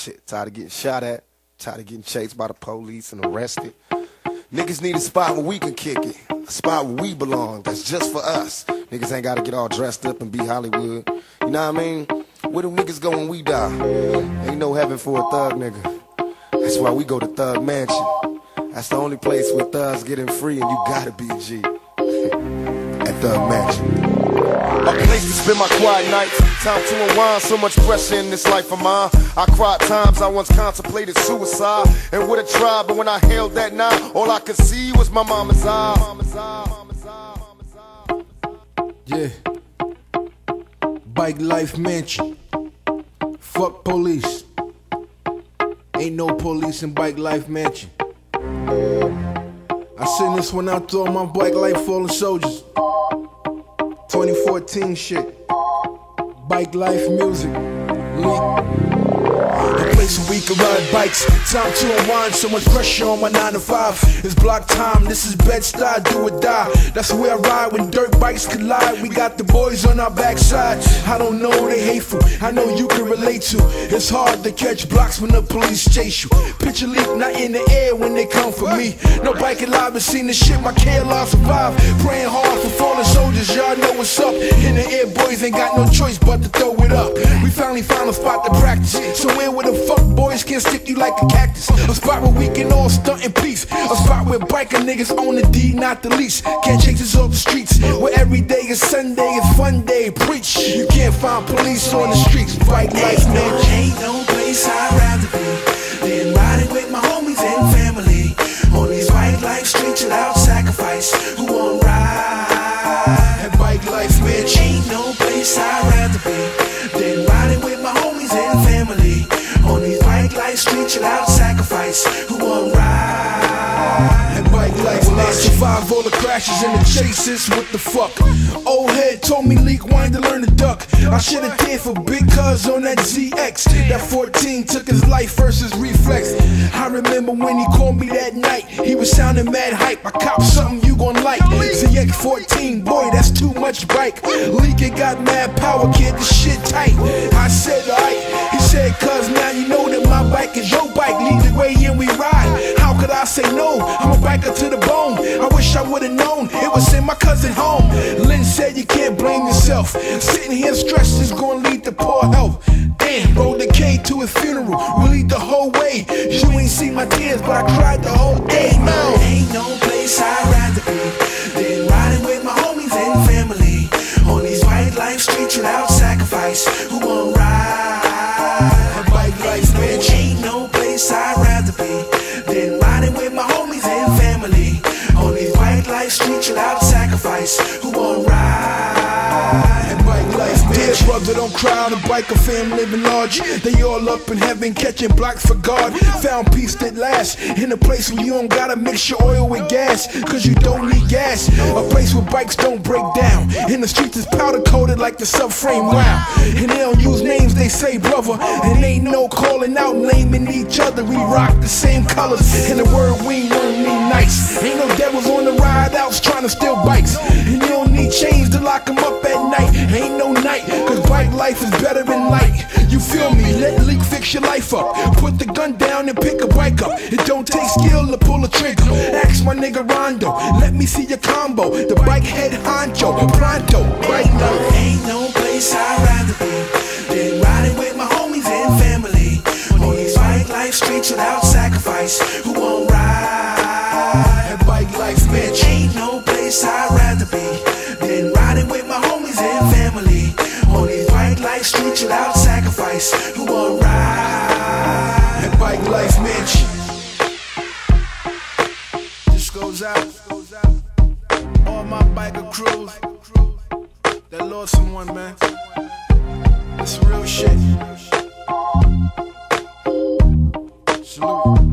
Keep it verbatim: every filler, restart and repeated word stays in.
Shit, tired of getting shot at, tired of getting chased by the police and arrested. Niggas need a spot where we can kick it, a spot where we belong, that's just for us. Niggas ain't gotta get all dressed up and be Hollywood. You know what I mean? Where do niggas go when we die? Ain't no heaven for a thug nigga. That's why we go to Thug Mansion. That's the only place where thugs getting free and you gotta be a G. At Thug Mansion. A place to spend my quiet nights, time to unwind, so much pressure in this life of mine. I cried times I once contemplated suicide and would have tried, but when I held that knife, all I could see was my mama's eyes. Yeah. Bike Life Mansion. Fuck police. Ain't no police in Bike Life Mansion. I send this one out to all my Bike Life fallen soldiers. twenty fourteen shit. Bike Life music. Leak. A place where we can ride bikes. Time to unwind, so much pressure on my nine to five. It's block time, this is Bed-Stuy, do or die. That's where I ride when dirt bikes collide. We got the boys on our backside. I don't know, they hateful, I know you can relate to. It's hard to catch blocks when the police chase you. Picture leak, not in the air when they come for me. No bike alive, but seen the shit, my K L R survive. Praying hard for fallen soldiers, y'all know what's up. In the air, boys ain't got no choice but to throw it up. We finally found a spot to practice, somewhere where the fuck boys can't stick you like a cactus. A spot where we can all stunt in peace. A spot where biker niggas own the D, not the least. Can't chase us off the streets, where every day is Sunday, it's fun day. Preach, you can't find police on the streets. Bike Life Mansion. Ain't no place I'd rather be than riding with my homies and family on these Bike Life streets without sacrifice. Who won't ride? At Bike Life Mansion. Ain't no place I'd rather be than riding with my homies and family on these Bike Life streets without sacrifice. Who won't ride? At Bike Life Mansion. I survive all the crashes and the chases. What the fuck? Old head told me Leak wanted to learn to duck. I should've did for Big Cuz on that Z X. That fourteen took his life versus reflex. I remember when he called me that night. He was sounding mad hype. I cop something you gon' like. Z X fourteen, boy, that's too much bike. Leak it got mad power, kid, the shit tight. I said alright. He said, cuz now you know that my bike is your bike. Lead the way and we ride. How could I say no? I'm a biker to the bone. I wish I would've known it would send my cousin home. Lynn said you can't blame yourself. Sitting here stressed is gonna lead to poor health. Damn, rode the K to his funeral. We lead the whole way. You ain't seen my tears, but I cried the whole day. No, ain't no place I'd rather be than riding with my homies and family on these Bike Life streets without sacrifice. Who won't ride? At Bike Life Mansion. Ain't no place I'd rather be than riding with my homies and family on these Bike Life streets without sacrifice. Who won't ride? At Bike Life Mansion. Dear brother, don't cry on a biker fam living large. They all up in heaven catching blocks for God. Found peace that lasts in a place where you don't gotta mix your oil with gas, cause you don't need gas. A place where bikes don't break down. In the streets is powder coated like the subframe. Wow. And they don't use names, they say brother. And ain't no calling out, naming each other. We rock the same colors. And the word we learn mean nice. Ain't no devils on the ride outs trying to steal bikes. And you don't need chains to lock them up at night. Ain't no night, cause Bike Life is better than light. You feel me? Let Leak fix your life up. Put the gun down and pick a bike up. It don't take skill to pull a trigger. Ask my nigga Rondo, let me see your combo. The bike head honcho, pronto, right now. Ain't no place I'd rather be than riding with my homies and family on these Bike Life streets without sacrifice. Who won't ride? At Bike Life Mansion. Ain't no place I'd rather be than riding with my homies and family on these Bike Life streets without sacrifice. Who won't ride? At Bike Life Mansion. This goes out. All my biker crews that lost someone, man. It's real shit. Salute.